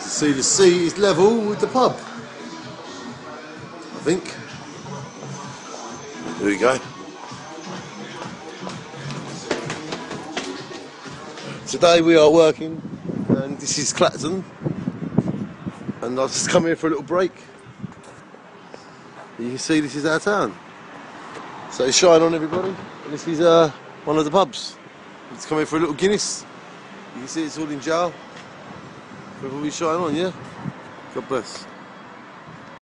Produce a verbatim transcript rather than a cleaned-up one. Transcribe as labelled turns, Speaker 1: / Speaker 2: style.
Speaker 1: See, the sea is level with the pub, I think. There we go. Today we are working, and this is Clacton, and I've just come here for a little break. You can see this is our town. So shine on, everybody. And this is uh, one of the pubs. Let's come here for a little Guinness. You can see it's all in jar. Everybody shine on, yeah? God bless.